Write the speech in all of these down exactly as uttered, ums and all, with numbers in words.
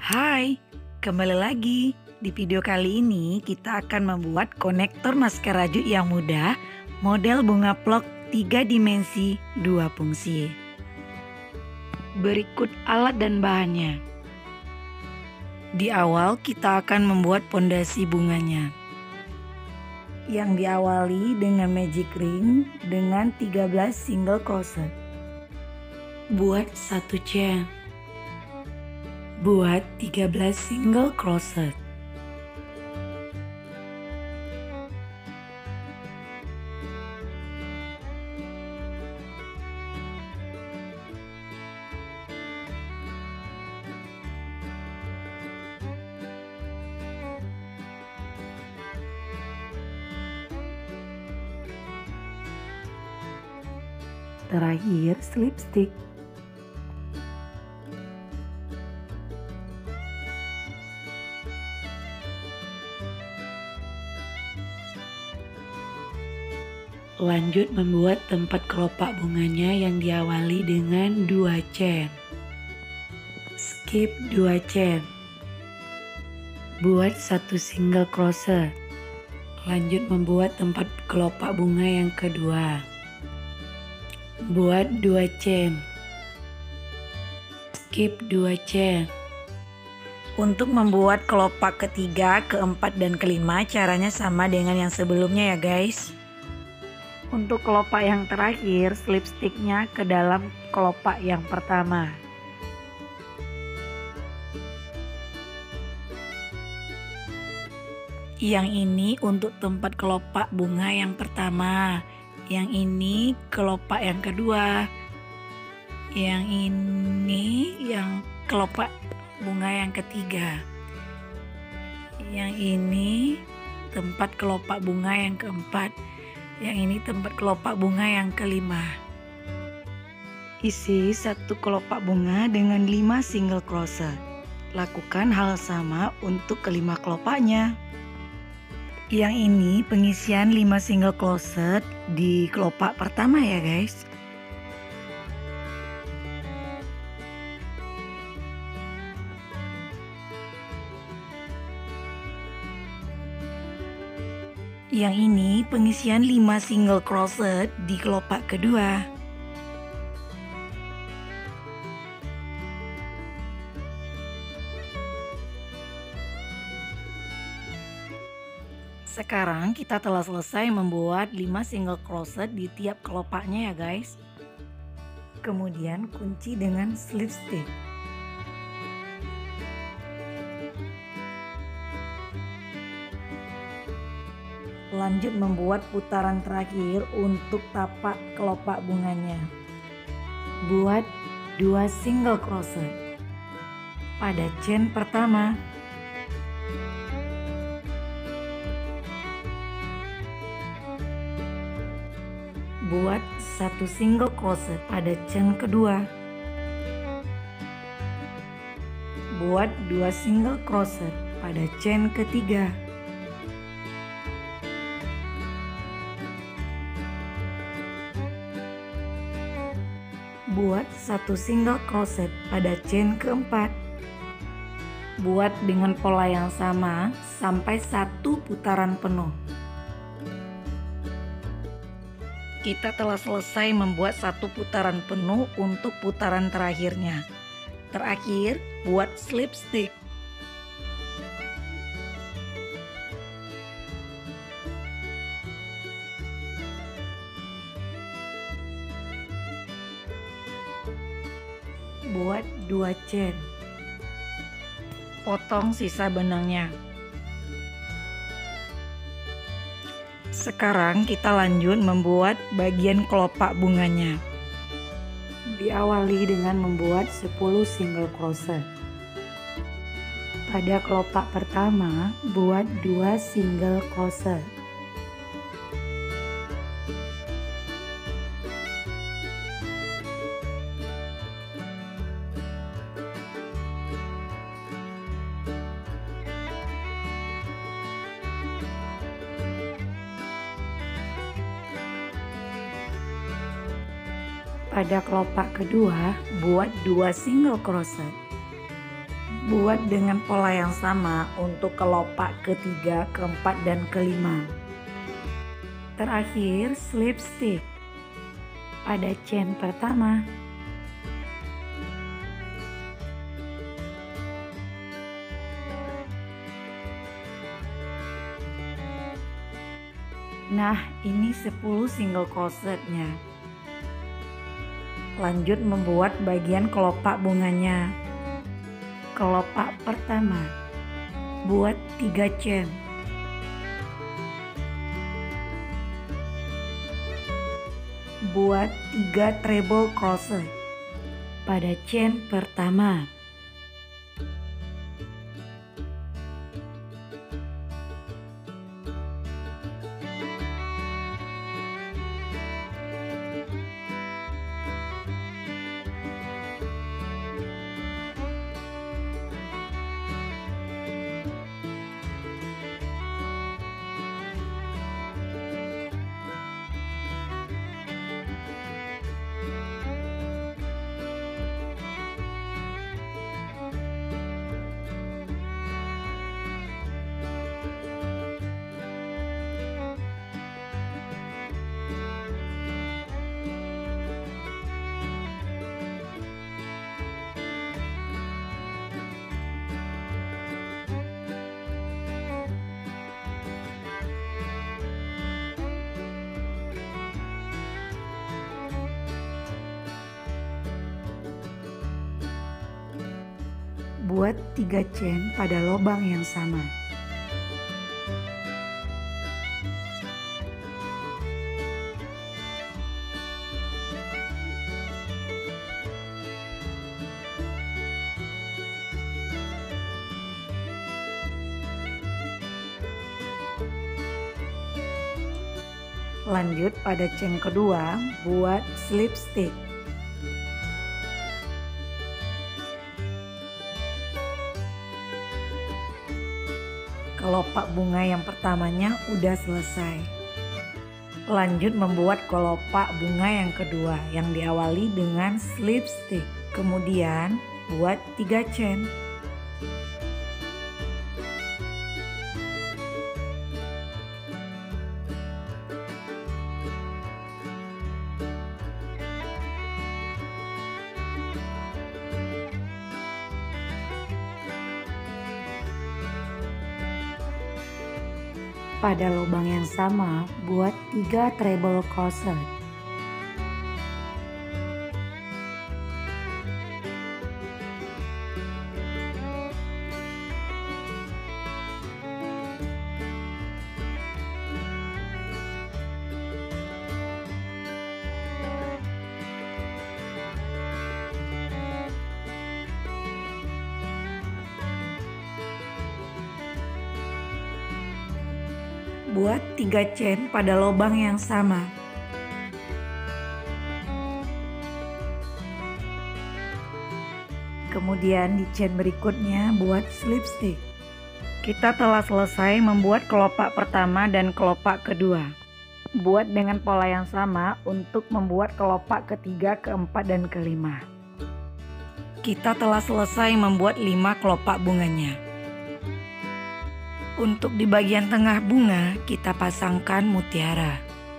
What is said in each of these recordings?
Hai, kembali lagi. Di video kali ini kita akan membuat konektor masker rajut yang mudah, model bunga plok tiga dimensi dua fungsi. Berikut alat dan bahannya. Di awal kita akan membuat pondasi bunganya, yang diawali dengan magic ring dengan tiga belas single crochet. Buat satu chain. Buat tiga belas single crochet. Terakhir slip stick. Lanjut membuat tempat kelopak bunganya yang diawali dengan dua chain. Skip dua chain. Buat satu single crochet. Lanjut membuat tempat kelopak bunga yang kedua. Buat dua chain. Skip dua chain. Untuk membuat kelopak ketiga, keempat, dan kelima caranya sama dengan yang sebelumnya ya guys. Untuk kelopak yang terakhir, slip sticknya ke dalam kelopak yang pertama. Yang ini untuk tempat kelopak bunga yang pertama. Yang ini kelopak yang kedua. Yang ini yang kelopak bunga yang ketiga. Yang ini tempat kelopak bunga yang keempat. Yang ini tempat kelopak bunga yang kelima. Isi satu kelopak bunga dengan lima single crochet. Lakukan hal sama untuk kelima kelopaknya. Yang ini pengisian lima single crochet di kelopak pertama ya guys. Yang ini pengisian lima single crochet di kelopak kedua. Sekarang kita telah selesai membuat lima single crochet di tiap kelopaknya ya guys. Kemudian kunci dengan slip stick. Lanjut membuat putaran terakhir untuk tapak kelopak bunganya. Buat dua single crochet pada chain pertama. Buat satu single crochet pada chain kedua. Buat dua single crochet pada chain ketiga. Buat satu single crochet pada chain keempat. Buat dengan pola yang sama sampai satu putaran penuh. Kita telah selesai membuat satu putaran penuh untuk putaran terakhirnya. Terakhir, buat slip stick. Buat dua chain. Potong sisa benangnya. Sekarang kita lanjut membuat bagian kelopak bunganya. Diawali dengan membuat sepuluh single crochet. Pada kelopak pertama, buat dua single crochet. Pada kelopak kedua, buat dua single crochet. Buat dengan pola yang sama untuk kelopak ketiga, keempat, dan kelima. Terakhir, slip stitch pada chain pertama. Nah, ini sepuluh single crochetnya. Lanjut membuat bagian kelopak bunganya. Kelopak pertama, buat tiga chain. Buat tiga treble crochet pada chain pertama. Buat tiga chain pada lubang yang sama. Lanjut pada chain kedua, buat slip stitch. Kelopak bunga yang pertamanya udah selesai. Lanjut membuat kelopak bunga yang kedua yang diawali dengan slip stitch. Kemudian buat tiga chain. Pada lubang yang sama, buat tiga treble crochet. Buat tiga chain pada lubang yang sama. Kemudian di chain berikutnya buat slip stitch. Kita telah selesai membuat kelopak pertama dan kelopak kedua. Buat dengan pola yang sama untuk membuat kelopak ketiga, keempat, dan kelima. Kita telah selesai membuat lima kelopak bunganya. Untuk di bagian tengah bunga, kita pasangkan mutiara.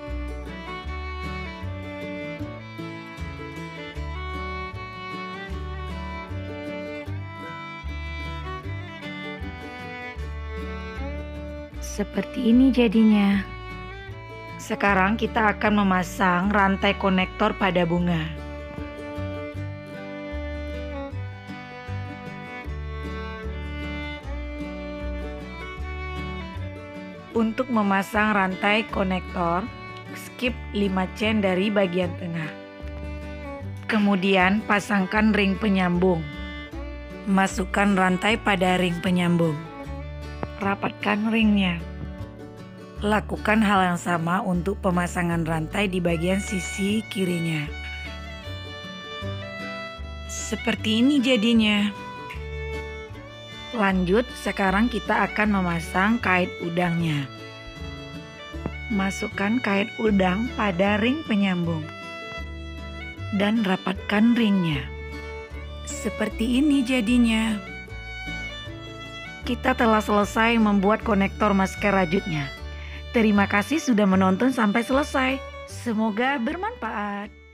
Seperti ini jadinya. Sekarang kita akan memasang rantai konektor pada bunga. Untuk memasang rantai konektor, skip lima chain dari bagian tengah. Kemudian pasangkan ring penyambung. Masukkan rantai pada ring penyambung. Rapatkan ringnya. Lakukan hal yang sama untuk pemasangan rantai di bagian sisi kirinya. Seperti ini jadinya. Lanjut, sekarang kita akan memasang kait udangnya. Masukkan kait udang pada ring penyambung dan rapatkan ringnya. Seperti ini jadinya. kita telah selesai membuat konektor masker rajutnya. Terima kasih sudah menonton sampai selesai. Semoga bermanfaat.